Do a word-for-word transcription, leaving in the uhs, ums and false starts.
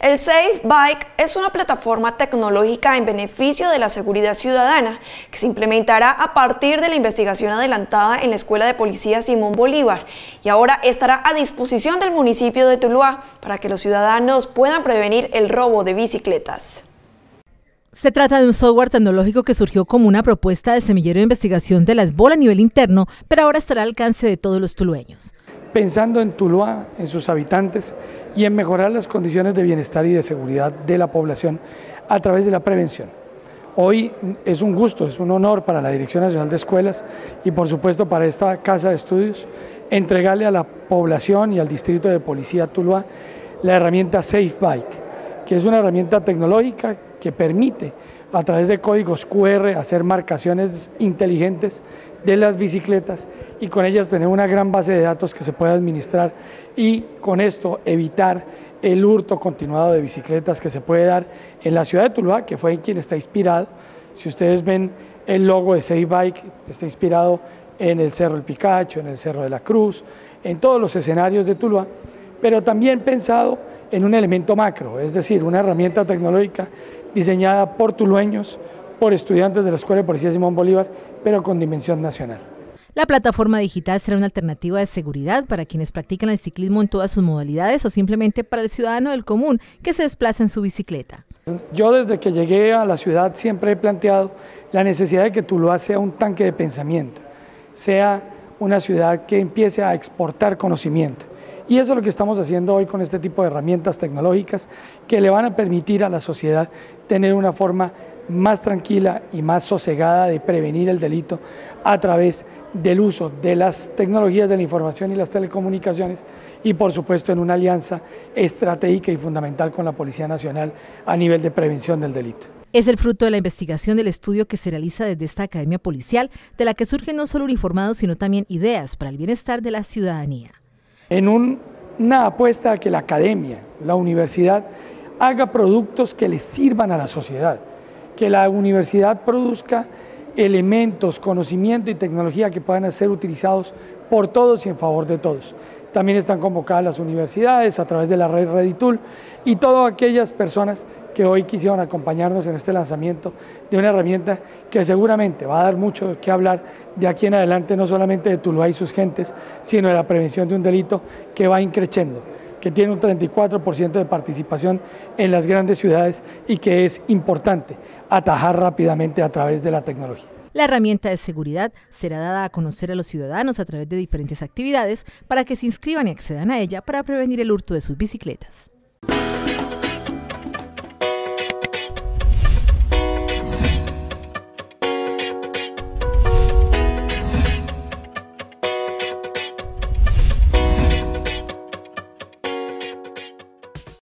El Safe Bike es una plataforma tecnológica en beneficio de la seguridad ciudadana que se implementará a partir de la investigación adelantada en la Escuela de Policía Simón Bolívar y ahora estará a disposición del municipio de Tuluá para que los ciudadanos puedan prevenir el robo de bicicletas. Se trata de un software tecnológico que surgió como una propuesta de semillero de investigación de la SBOL a nivel interno, pero ahora estará al alcance de todos los tulueños. Pensando en Tuluá, en sus habitantes y en mejorar las condiciones de bienestar y de seguridad de la población a través de la prevención. Hoy es un gusto, es un honor para la Dirección Nacional de Escuelas y por supuesto para esta Casa de Estudios entregarle a la población y al Distrito de Policía Tuluá la herramienta Safe Bike, que es una herramienta tecnológica que permite a través de códigos cu erre hacer marcaciones inteligentes de las bicicletas y con ellas tener una gran base de datos que se puede administrar y con esto evitar el hurto continuado de bicicletas que se puede dar en la ciudad de Tuluá, que fue en quien está inspirado. Si ustedes ven el logo de Safe Bike, está inspirado en el Cerro del Picacho, en el Cerro de la Cruz, en todos los escenarios de Tuluá, pero también pensado en un elemento macro, es decir, una herramienta tecnológica diseñada por tulueños, por estudiantes de la Escuela de Policía Simón Bolívar, pero con dimensión nacional. La plataforma digital será una alternativa de seguridad para quienes practican el ciclismo en todas sus modalidades o simplemente para el ciudadano del común que se desplaza en su bicicleta. Yo desde que llegué a la ciudad siempre he planteado la necesidad de que Tuluá sea un tanque de pensamiento, sea una ciudad que empiece a exportar conocimiento. Y eso es lo que estamos haciendo hoy con este tipo de herramientas tecnológicas que le van a permitir a la sociedad tener una forma más tranquila y más sosegada de prevenir el delito a través del uso de las tecnologías de la información y las telecomunicaciones y por supuesto en una alianza estratégica y fundamental con la Policía Nacional a nivel de prevención del delito. Es el fruto de la investigación del estudio que se realiza desde esta academia policial, de la que surgen no solo uniformados sino también ideas para el bienestar de la ciudadanía. En un, una apuesta a que la academia, la universidad, haga productos que les sirvan a la sociedad, que la universidad produzca elementos, conocimiento y tecnología que puedan ser utilizados por todos y en favor de todos. También están convocadas las universidades a través de la red Reditul y todas aquellas personas que hoy quisieron acompañarnos en este lanzamiento de una herramienta que seguramente va a dar mucho que hablar de aquí en adelante, no solamente de Tuluá y sus gentes, sino de la prevención de un delito que va increciendo, que tiene un treinta y cuatro por ciento de participación en las grandes ciudades y que es importante atajar rápidamente a través de la tecnología. La herramienta de seguridad será dada a conocer a los ciudadanos a través de diferentes actividades para que se inscriban y accedan a ella para prevenir el hurto de sus bicicletas.